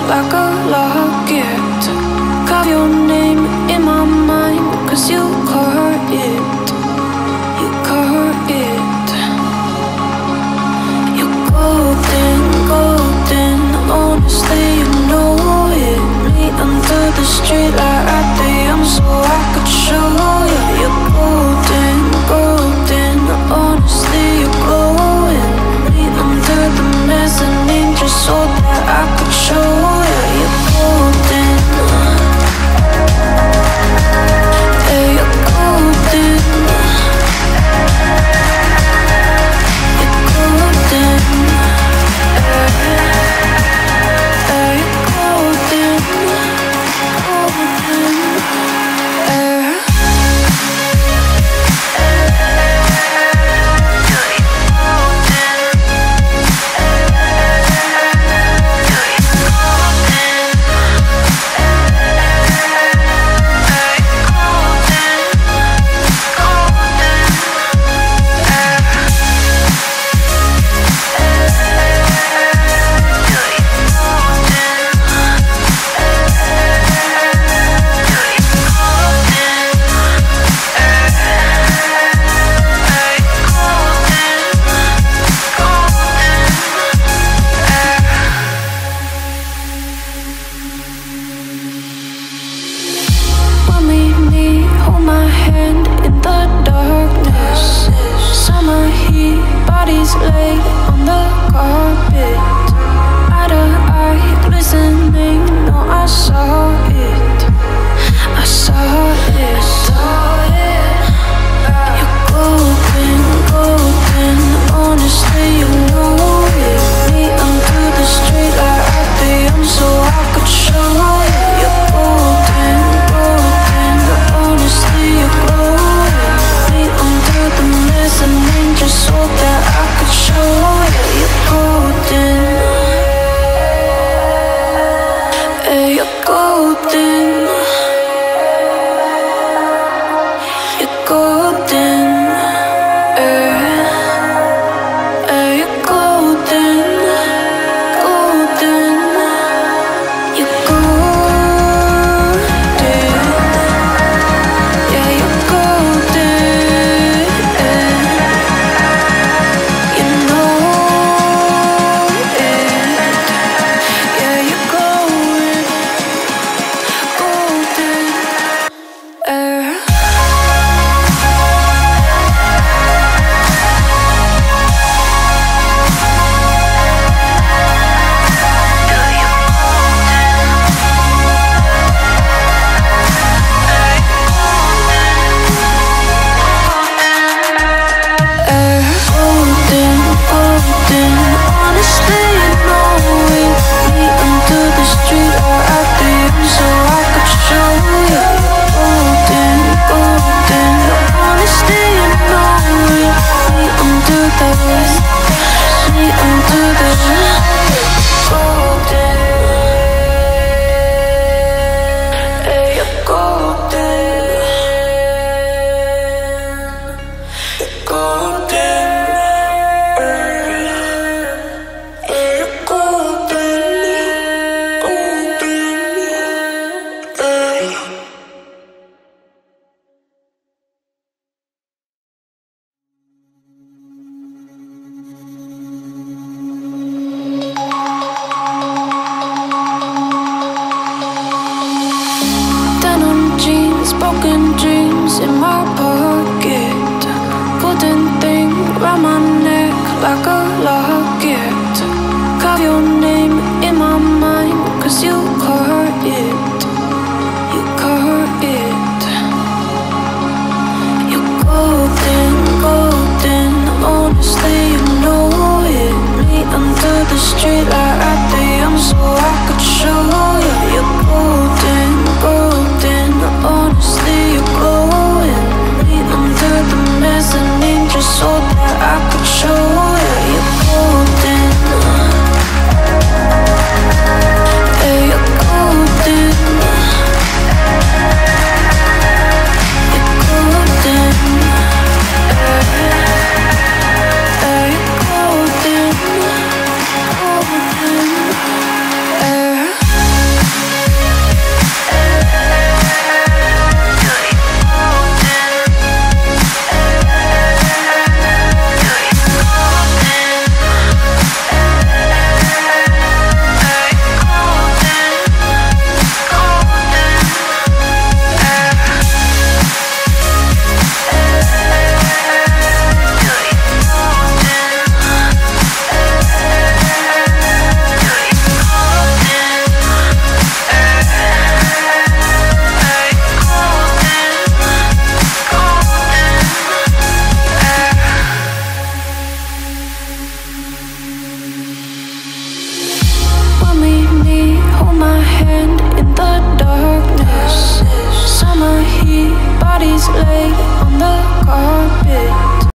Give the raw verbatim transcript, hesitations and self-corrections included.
like a locket. Carve your name in my mind, cause you caught it. You caught it. You're golden, golden. Honestly, you know it. Me under the streetlight right there, so I could show you. You're golden, golden. Honestly, you're glowing. Me under the mezzanine, just so that I could show you. You're golden. Yeah, you're golden. You're golden. Yeah, yeah, you're golden. Golden. Yeah. When we meet, hold my hand in the darkness. Summer heat, bodies laid on the carpet. Eye to eye, glistening, no, I saw it. I saw it. You're golden, golden. Honestly, you know it. Me under the streetlight right there, so I could show you. You're golden, golden. Honestly, you're glowing. Me under the mezzanine, just so that I could show you. You're golden. Yeah, you're golden. You're golden. Yeah, yeah, you're golden. Golden. You're golden. Yeah, you're golden. You know it. Yeah, you're glowing. Golden. Yeah. Golden, golden. Honestly, you know it. Me under the streetlight out there, so I could show you. Golden, golden. Honestly, you know it. Me under the, me under the golden. Yeah, you're golden. Golden. Denim jeans, broken dreams in my pocket. Golden thing round my neck like a locket. Carve your name in my mind, cause you caught it. You caught it. You're golden, golden. Honestly, you know it. Me under the streetlight right there, so I could show you. You're golden, golden. Honestly, you're glowing. Me under the mezzanine, just so that I could show you. You're golden. Yeah, you're golden. You're golden. Yeah, yeah, you're golden. Golden. Yeah. late.